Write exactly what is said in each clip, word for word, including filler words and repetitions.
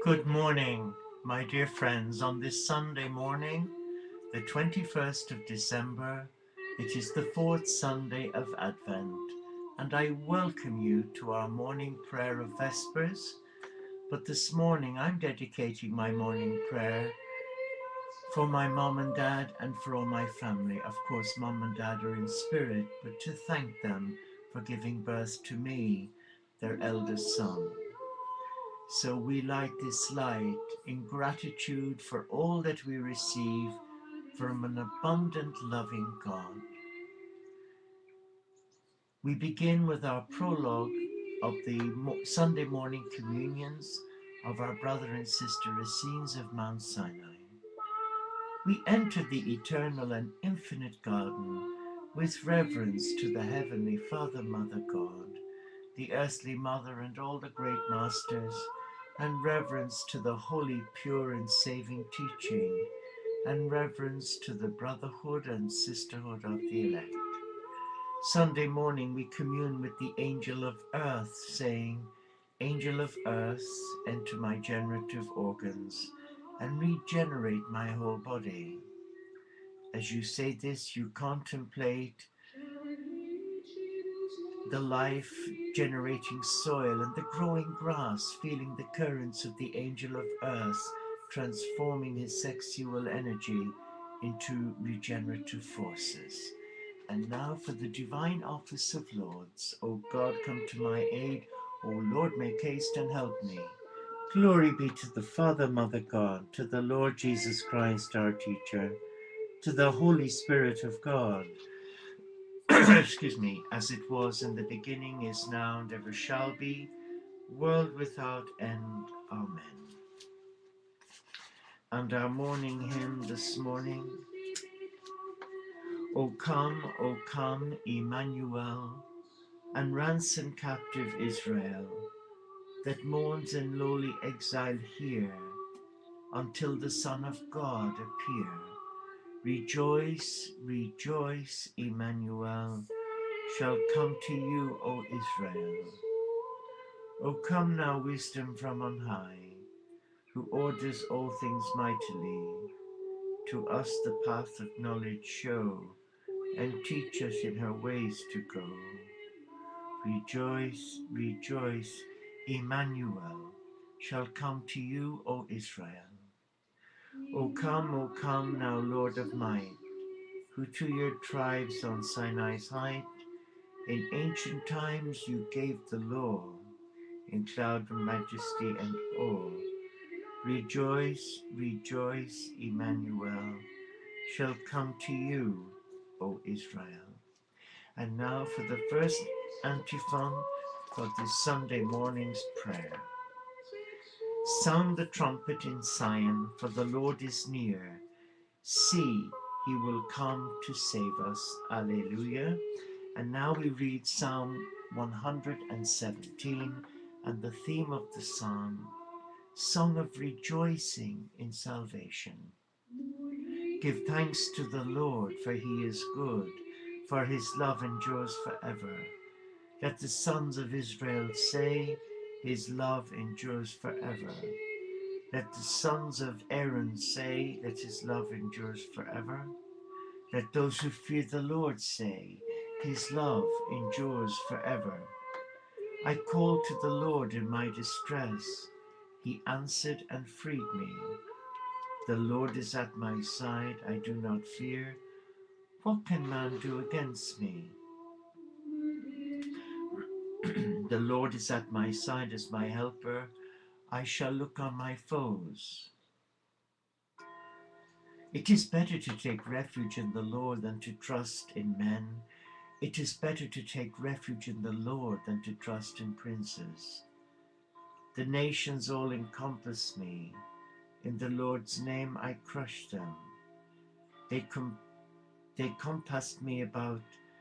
Good morning, my dear friends. On this Sunday morning, the twenty-first of December, it is the fourth Sunday of Advent, and I welcome you to our morning prayer of Vespers. But this morning, I'm dedicating my morning prayer for my mom and dad and for all my family. Of course, mom and dad are in spirit, but to thank them for giving birth to me, their eldest son. So we light this light in gratitude for all that we receive from an abundant, loving God. We begin with our prologue of the Sunday morning communions of our brother and sister Essenes of Mount Sinai. We enter the eternal and infinite garden with reverence to the Heavenly Father, Mother God, the earthly Mother and all the great masters, and reverence to the holy, pure and saving teaching, and reverence to the brotherhood and sisterhood of the elect. Sunday morning we commune with the angel of earth, saying, "Angel of earth, enter my generative organs and regenerate my whole body." As you say this, you contemplate the life-generating soil and the growing grass, feeling the currents of the angel of earth, transforming his sexual energy into regenerative forces. And now for the divine office of Lords. O God, come to my aid. O Lord, make haste and help me. Glory be to the Father, Mother God, to the Lord Jesus Christ, our teacher, to the Holy Spirit of God, excuse me, as it was in the beginning, is now, and ever shall be, world without end. Amen. And our morning hymn this morning, O come, O come, Emmanuel, and ransom captive Israel, that mourns in lowly exile here, until the Son of God appear. Rejoice, rejoice, Emmanuel, shall come to you, O Israel. O come now, wisdom from on high, who orders all things mightily, to us the path of knowledge show, and teach us in her ways to go. Rejoice, rejoice, Emmanuel, shall come to you, O Israel. O come, O come now, Lord of might, who to your tribes on Sinai's height, in ancient times you gave the law, in cloud of majesty and awe. Rejoice, rejoice, Emmanuel, shall come to you, O Israel. And now for the first antiphon for this Sunday morning's prayer. Sound the trumpet in Zion, for the Lord is near. See, he will come to save us. Alleluia. And now we read Psalm one hundred seventeen, and the theme of the psalm, Song of Rejoicing in Salvation. Give thanks to the Lord, for he is good, for his love endures forever. Let the sons of Israel say, his love endures forever. Let the sons of Aaron say, that his love endures forever. Let those who fear the Lord say, his love endures forever. I called to the Lord in my distress. He answered and freed me. The Lord is at my side, I do not fear. What can man do against me? The Lord is at my side as my helper. I shall look on my foes. It is better to take refuge in the Lord than to trust in men. It is better to take refuge in the Lord than to trust in princes. The nations all encompass me. In the Lord's name I crushed them. They, com they compassed me about.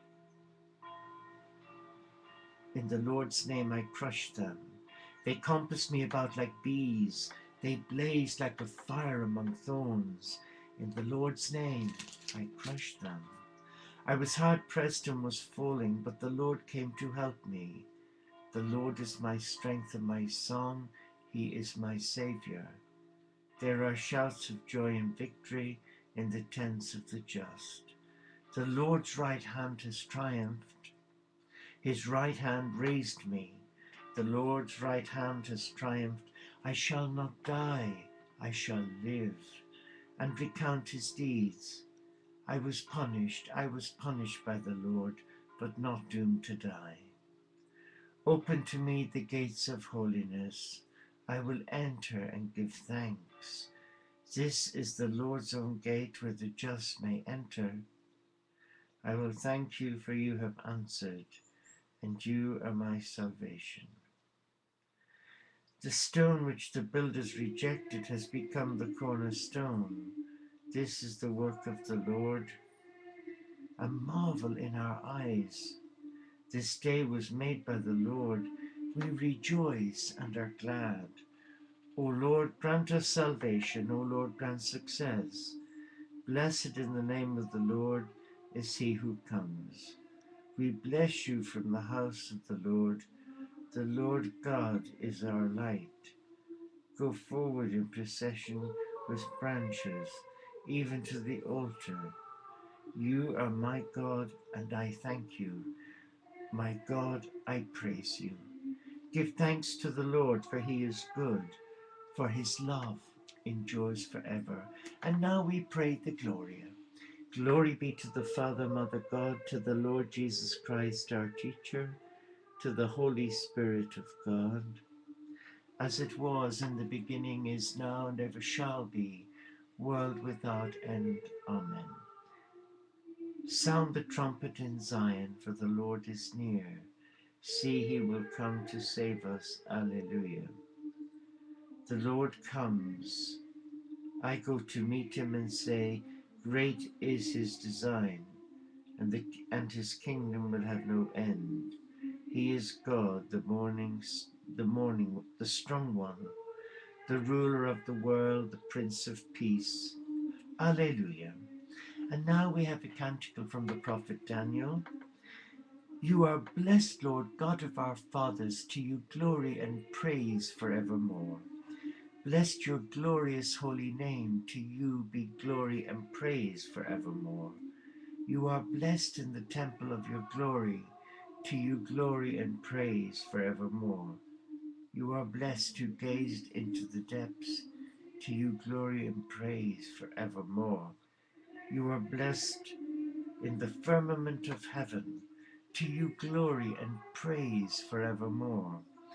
In the Lord's name I crushed them. They compassed me about like bees. They blazed like a fire among thorns. In the Lord's name I crushed them. I was hard pressed and was falling, but the Lord came to help me. The Lord is my strength and my song. He is my Saviour. There are shouts of joy and victory in the tents of the just. The Lord's right hand has triumphed. His right hand raised me. The Lord's right hand has triumphed. I shall not die, I shall live, and recount his deeds. I was punished, I was punished by the Lord, but not doomed to die. Open to me the gates of holiness. I will enter and give thanks. This is the Lord's own gate where the just may enter. I will thank you, for you have answered, and you are my salvation. The stone which the builders rejected has become the cornerstone. This is the work of the Lord, a marvel in our eyes. This day was made by the Lord. We rejoice and are glad. O Lord, grant us salvation. O Lord, grant success. Blessed in the name of the Lord is he who comes. We bless you from the house of the Lord. The Lord God is our light. Go forward in procession with branches, even to the altar. You are my God, and I thank you. My God, I praise you. Give thanks to the Lord, for he is good, for his love endures forever. And now we pray the Gloria. Glory be to the Father, Mother God, to the Lord Jesus Christ, our teacher, to the Holy Spirit of God, as it was in the beginning, is now, and ever shall be, world without end. Amen. Sound the trumpet in Zion, for the Lord is near. See, he will come to save us. Alleluia. The Lord comes. I go to meet him and say, great is his design, and, the, and his kingdom will have no end. He is God, the morning, the morning, the strong one, the ruler of the world, the Prince of Peace. Alleluia. And now we have a canticle from the prophet Daniel. You are blessed, Lord God of our fathers, to you glory and praise forevermore. Blessed your glorious holy name, to you be glory and praise forevermore. You are blessed in the temple of your glory, to you glory and praise forevermore. You are blessed who gazed into the depths, to you glory and praise forevermore. You are blessed in the firmament of heaven, to you glory and praise forevermore.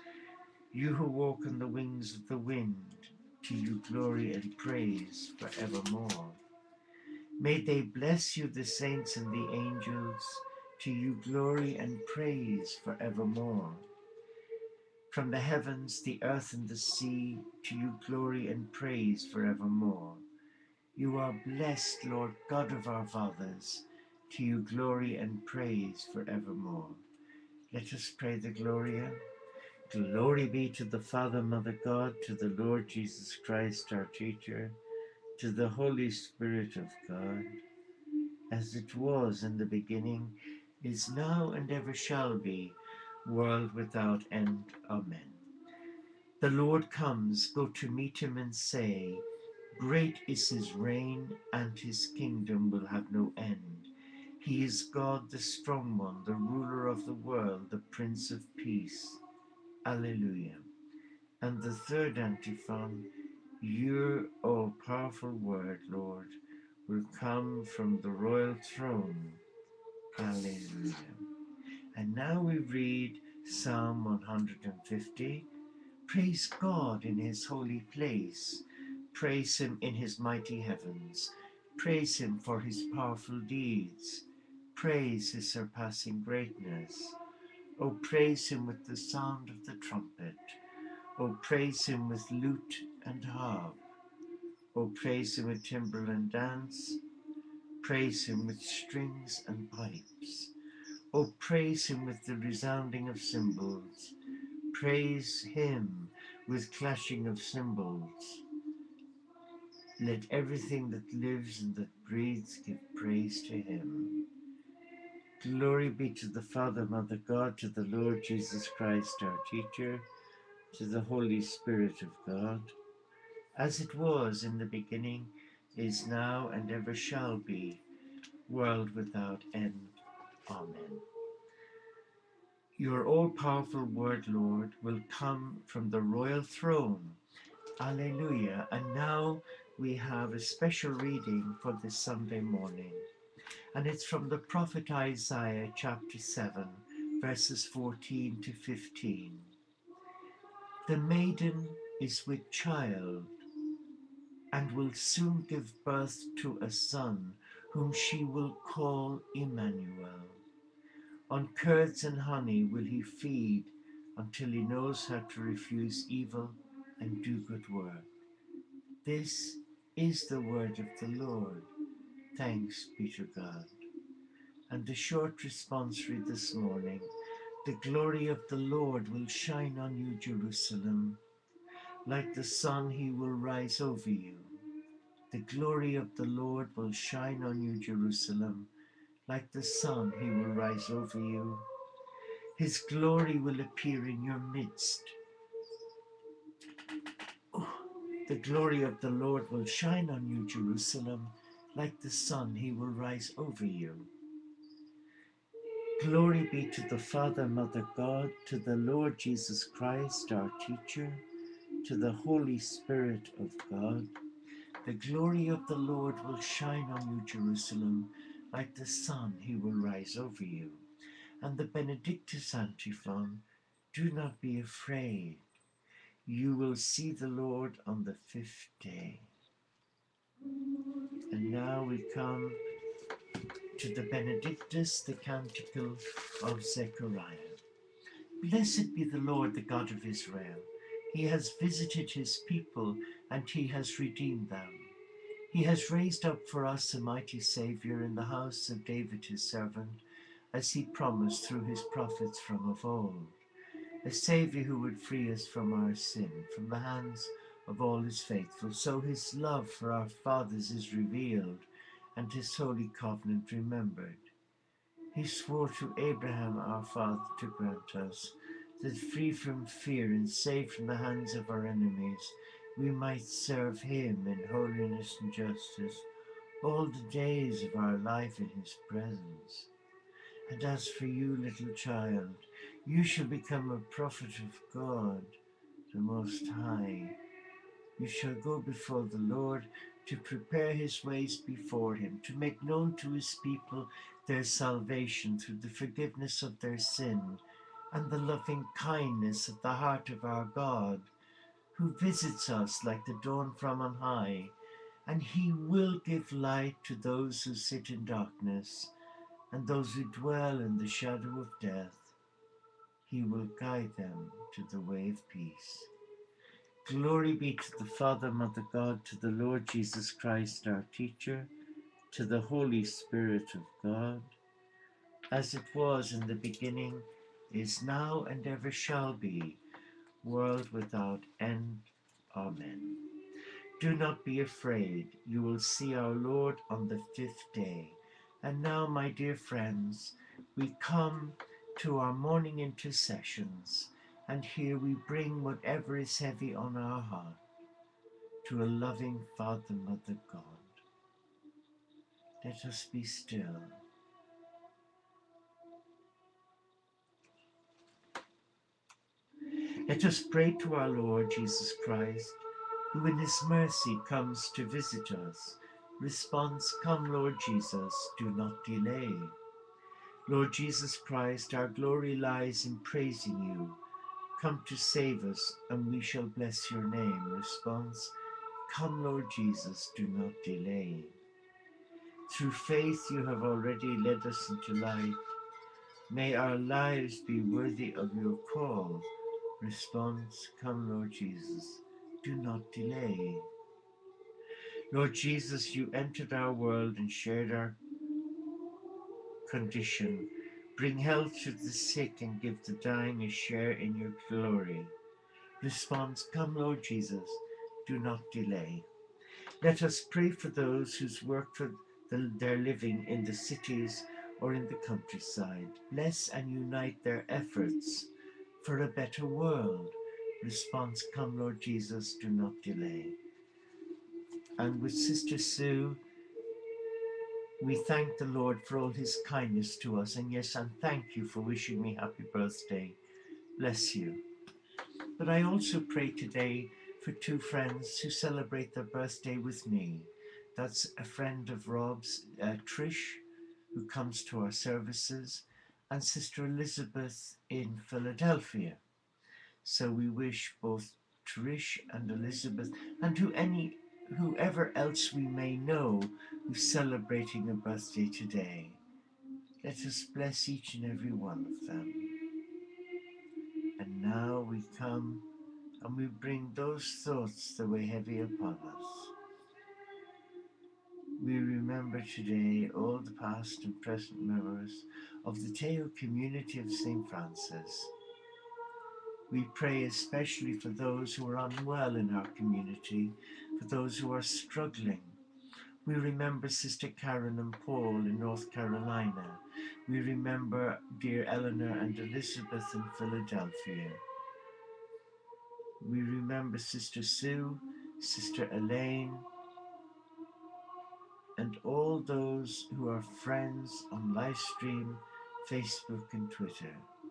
You who walk on the wings of the wind, to you glory and praise forevermore. May they bless you, the saints and the angels, to you glory and praise forevermore. From the heavens, the earth and the sea, to you glory and praise forevermore. You are blessed, Lord God of our fathers, to you glory and praise forevermore. Let us pray the Gloria. Glory be to the Father, Mother God, to the Lord Jesus Christ, our teacher, to the Holy Spirit of God, as it was in the beginning, is now, and ever shall be, world without end. Amen. The Lord comes, go to meet him and say, great is his reign, and his kingdom will have no end. He is God, the strong one, the ruler of the world, the Prince of Peace. Alleluia. And the third antiphon, your all-powerful word, Lord, will come from the royal throne. Alleluia. And now we read Psalm one hundred fifty. Praise God in his holy place. Praise him in his mighty heavens. Praise him for his powerful deeds. Praise his surpassing greatness. O praise him with the sound of the trumpet. O praise him with lute and harp. O praise him with timbrel and dance. Praise him with strings and pipes. O praise him with the resounding of cymbals. Praise him with clashing of cymbals. Let everything that lives and that breathes give praise to him. Glory be to the Father, Mother God, to the Lord Jesus Christ, our teacher, to the Holy Spirit of God, as it was in the beginning, is now, and ever shall be, world without end. Amen. Your all-powerful word, Lord, will come from the royal throne. Alleluia. And now we have a special reading for this Sunday morning. And it's from the prophet Isaiah chapter seven, verses fourteen to fifteen. The maiden is with child, and will soon give birth to a son, whom she will call Emmanuel. On curds and honey will he feed, until he knows how to refuse evil and do good work. This is the word of the Lord. Thanks be to God. And the short response read this morning: the glory of the Lord will shine on you, Jerusalem. Like the sun, he will rise over you. The glory of the Lord will shine on you, Jerusalem. Like the sun, he will rise over you. His glory will appear in your midst. Oh, the glory of the Lord will shine on you, Jerusalem. Like the sun, he will rise over you. Glory be to the Father, Mother God, to the Lord Jesus Christ, our teacher, to the Holy Spirit of God. The glory of the Lord will shine on you, Jerusalem. Like the sun, he will rise over you. And the Benedictus antiphon: do not be afraid. You will see the Lord on the fifth day. And now we come to the Benedictus, the canticle of Zechariah. Blessed be the Lord, the God of Israel. He has visited his people, and he has redeemed them. He has raised up for us a mighty Saviour in the house of David his servant, as he promised through his prophets from of old. A Saviour who would free us from our sin, from the hands of all his faithful. So his love for our fathers is revealed, and his holy covenant remembered. He swore to Abraham our father to grant us, that free from fear and safe from the hands of our enemies, we might serve him in holiness and justice all the days of our life in his presence. And as for you, little child, you shall become a prophet of God, the Most High. You shall go before the Lord to prepare his ways before him, to make known to his people their salvation through the forgiveness of their sin and the loving kindness of the heart of our God, who visits us like the dawn from on high, and he will give light to those who sit in darkness and those who dwell in the shadow of death. He will guide them to the way of peace. Glory be to the Father, Mother God, to the Lord Jesus Christ, our teacher, to the Holy Spirit of God, as it was in the beginning, is now, and ever shall be, world without end. Amen. Do not be afraid. You will see our Lord on the fifth day. And now, my dear friends, we come to our morning intercessions, and here we bring whatever is heavy on our heart to a loving Father, Mother God. Let us be still. Let us pray to our Lord Jesus Christ, who in his mercy comes to visit us. Response: come, Lord Jesus, do not delay. Lord Jesus Christ, our glory lies in praising you. Come to save us, and we shall bless your name. Response: come, Lord Jesus, do not delay. Through faith you have already led us into light. May our lives be worthy of your call. Response: come, Lord Jesus, do not delay. Lord Jesus, you entered our world and shared our condition. Bring health to the sick and give the dying a share in your glory. Response: come, Lord Jesus, do not delay. Let us pray for those whose work for the, their living in the cities or in the countryside. Bless and unite their efforts for a better world. Response, come Lord Jesus, do not delay. And with Sister Sue, we thank the Lord for all his kindness to us. And yes, and thank you for wishing me happy birthday. Bless you. But I also pray today for two friends who celebrate their birthday with me. That's a friend of Rob's, uh, Trish, who comes to our services, and Sister Elizabeth in Philadelphia. So we wish both Trish and Elizabeth, and who any whoever else we may know who's celebrating a birthday today. Let us bless each and every one of them. And now we come and we bring those thoughts that weigh heavy upon us. We remember today all the past and present members of the Teo community of Saint Francis. We pray especially for those who are unwell in our community, for those who are struggling. We remember Sister Karen and Paul in North Carolina. We remember dear Eleanor and Elizabeth in Philadelphia. We remember Sister Sue, Sister Elaine, and all those who are friends on live stream, Facebook and Twitter.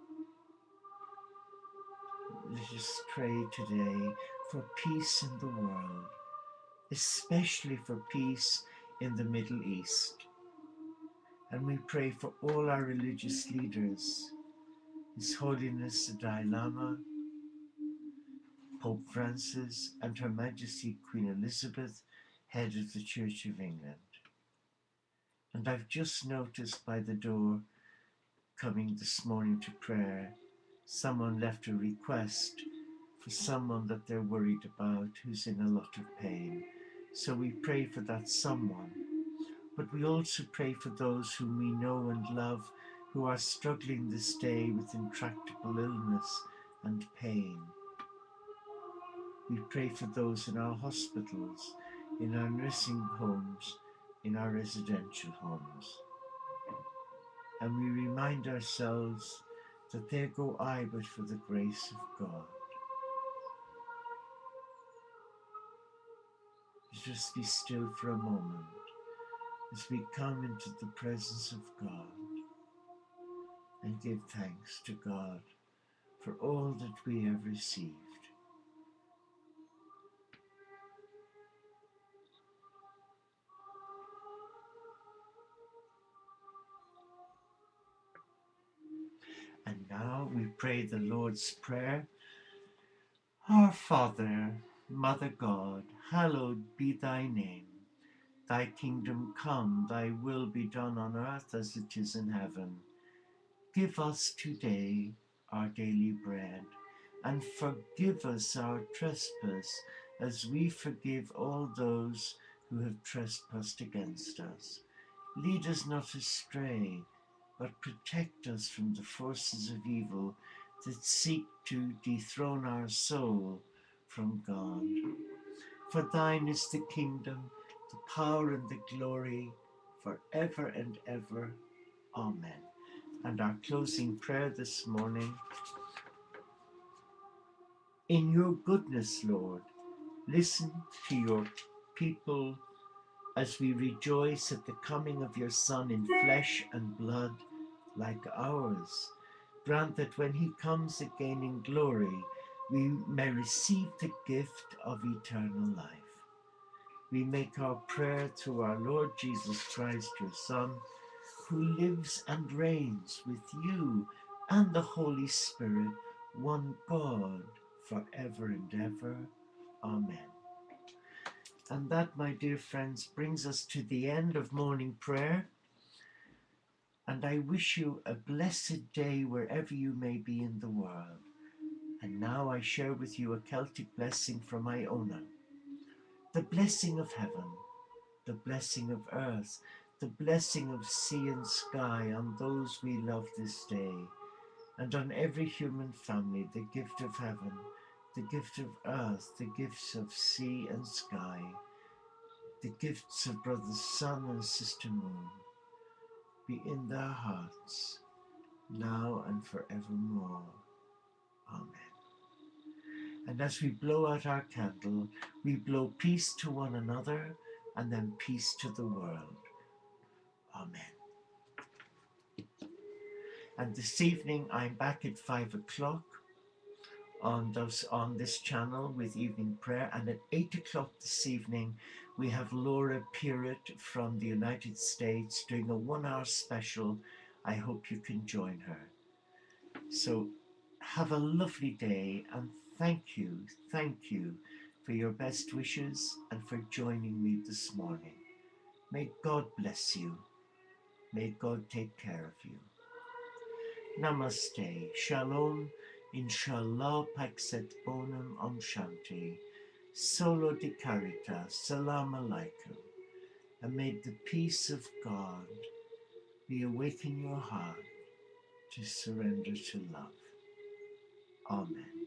Let us pray today for peace in the world, especially for peace in the Middle East. And we pray for all our religious leaders, His Holiness the Dalai Lama, Pope Francis, and Her Majesty Queen Elizabeth, head of the Church of England. And I've just noticed by the door coming this morning to prayer, someone left a request for someone that they're worried about who's in a lot of pain. So we pray for that someone. But we also pray for those whom we know and love who are struggling this day with intractable illness and pain. We pray for those in our hospitals, in our nursing homes, in our residential homes. And we remind ourselves that there go I but for the grace of God. Just be still for a moment as we come into the presence of God and give thanks to God for all that we have received. And now we pray the Lord's Prayer. Our Father, Mother God, hallowed be thy name. Thy kingdom come, thy will be done on earth as it is in heaven. Give us today our daily bread, and forgive us our trespass, as we forgive all those who have trespassed against us. Lead us not astray, but protect us from the forces of evil that seek to dethrone our soul from God. For thine is the kingdom, the power and the glory, forever and ever. Amen. And our closing prayer this morning. In your goodness, Lord, listen to your people as we rejoice at the coming of your Son in flesh and blood like ours. Grant that when he comes again in glory, we may receive the gift of eternal life. We make our prayer through our Lord Jesus Christ, your Son, who lives and reigns with you and the Holy Spirit, one God, forever and ever. Amen. And that, my dear friends, brings us to the end of morning prayer. And I wish you a blessed day wherever you may be in the world. And now I share with you a Celtic blessing from Iona. The blessing of heaven, the blessing of earth, the blessing of sea and sky on those we love this day, and on every human family, the gift of heaven, the gift of earth, the gifts of sea and sky, the gifts of brother sun and sister moon, be in their hearts, now and forevermore. Amen. And as we blow out our candle, we blow peace to one another and then peace to the world. Amen. And this evening, I'm back at five o'clock on, those, on this channel with evening prayer. And at eight o'clock this evening, we have Laura Pearrett from the United States doing a one-hour special. I hope you can join her. So have a lovely day, and thank you, thank you for your best wishes and for joining me this morning. May God bless you. May God take care of you. Namaste. Shalom. Inshallah paxet bonum om shanti. Solo di carita. Salam alaikum. And may the peace of God be awaken your heart to surrender to love. Amen.